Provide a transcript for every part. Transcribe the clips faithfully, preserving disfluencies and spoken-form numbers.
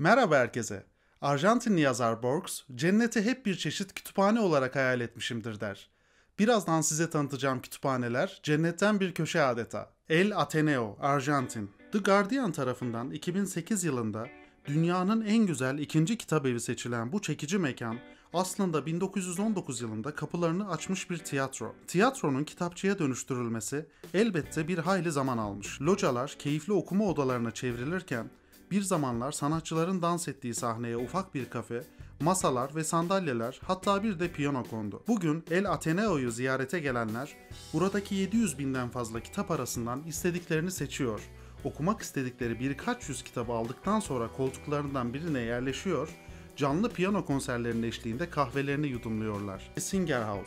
Merhaba herkese. Arjantinli yazar Borges, cenneti hep bir çeşit kütüphane olarak hayal etmişimdir der. Birazdan size tanıtacağım kütüphaneler, cennetten bir köşe adeta. El Ateneo, Arjantin. The Guardian tarafından iki bin sekiz yılında dünyanın en güzel ikinci kitabevi seçilen bu çekici mekan, aslında bin dokuz yüz on dokuz yılında kapılarını açmış bir tiyatro. Tiyatronun kitapçıya dönüştürülmesi elbette bir hayli zaman almış. Localar keyifli okuma odalarına çevrilirken, bir zamanlar sanatçıların dans ettiği sahneye ufak bir kafe, masalar ve sandalyeler, hatta bir de piyano kondu. Bugün El Ateneo'yu ziyarete gelenler, buradaki yedi yüz binden fazla kitap arasından istediklerini seçiyor. Okumak istedikleri birkaç yüz kitabı aldıktan sonra koltuklarından birine yerleşiyor, canlı piyano konserlerinin eşliğinde kahvelerini yudumluyorlar. Singer House.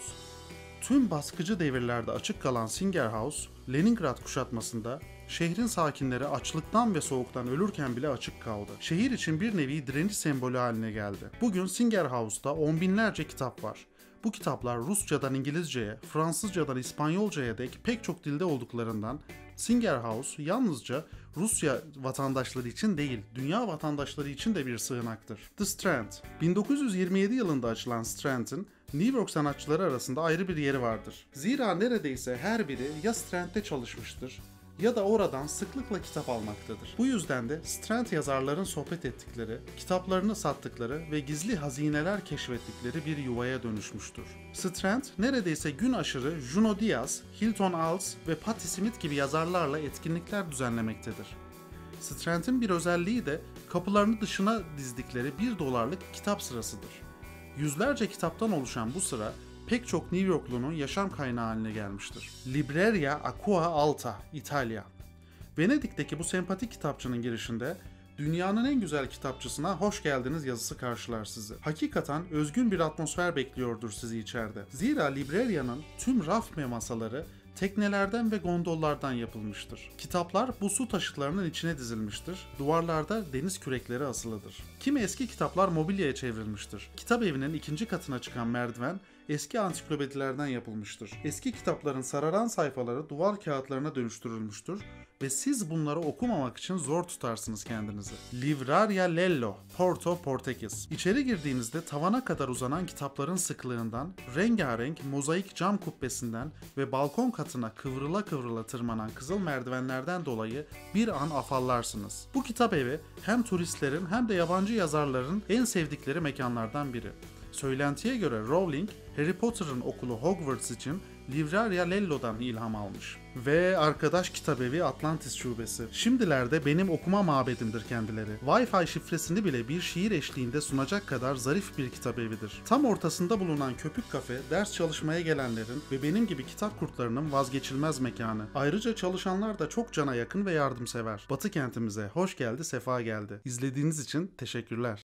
Tüm baskıcı devirlerde açık kalan Singer House, Leningrad kuşatmasında şehrin sakinleri açlıktan ve soğuktan ölürken bile açık kaldı. Şehir için bir nevi direniş sembolü haline geldi. Bugün Singer House'da on binlerce kitap var. Bu kitaplar Rusçadan İngilizceye, Fransızcadan İspanyolcaya dek pek çok dilde olduklarından Singer House yalnızca Rusya vatandaşları için değil, dünya vatandaşları için de bir sığınaktır. The Strand. bin dokuz yüz yirmi yedi yılında açılan Strand'in New York sanatçıları arasında ayrı bir yeri vardır. Zira neredeyse her biri ya Strand'de çalışmıştır ya da oradan sıklıkla kitap almaktadır. Bu yüzden de Strand yazarların sohbet ettikleri, kitaplarını sattıkları ve gizli hazineler keşfettikleri bir yuvaya dönüşmüştür. Strand, neredeyse gün aşırı Junot Diaz, Hilton Als ve Patti Smith gibi yazarlarla etkinlikler düzenlemektedir. Strand'in bir özelliği de kapılarını dışına dizdikleri bir dolarlık kitap sırasıdır. Yüzlerce kitaptan oluşan bu sıra, pek çok New Yorklunun yaşam kaynağı haline gelmiştir. Libreria Acqua Alta, İtalya. Venedik'teki bu sempatik kitapçının girişinde dünyanın en güzel kitapçısına hoş geldiniz yazısı karşılar sizi. Hakikaten özgün bir atmosfer bekliyordur sizi içeride. Zira Libreria'nın tüm raf ve masaları teknelerden ve gondollardan yapılmıştır. Kitaplar bu su taşıtlarının içine dizilmiştir. Duvarlarda deniz kürekleri asılıdır. Kimi eski kitaplar mobilyaya çevrilmiştir. Kitap evinin ikinci katına çıkan merdiven eski ansiklopedilerden yapılmıştır. Eski kitapların sararan sayfaları duvar kağıtlarına dönüştürülmüştür ve siz bunları okumamak için zor tutarsınız kendinizi. Livraria Lello, Porto, Portekiz. İçeri girdiğinizde tavana kadar uzanan kitapların sıklığından, rengarenk mozaik cam kubbesinden ve balkon katına kıvrıla kıvrıla tırmanan kızıl merdivenlerden dolayı bir an afallarsınız. Bu kitap evi hem turistlerin hem de yabancı yazarların en sevdikleri mekanlardan biri. Söylentiye göre Rowling, Harry Potter'ın okulu Hogwarts için Livraria Lello'dan ilham almış. Ve arkadaş kitabevi Atlantis şubesi. Şimdilerde benim okuma mabedimdir kendileri. Wi-Fi şifresini bile bir şiir eşliğinde sunacak kadar zarif bir kitabevidir. Tam ortasında bulunan köpük kafe, ders çalışmaya gelenlerin ve benim gibi kitap kurtlarının vazgeçilmez mekanı. Ayrıca çalışanlar da çok cana yakın ve yardımsever. Batı kentimize hoş geldi, sefa geldi. İzlediğiniz için teşekkürler.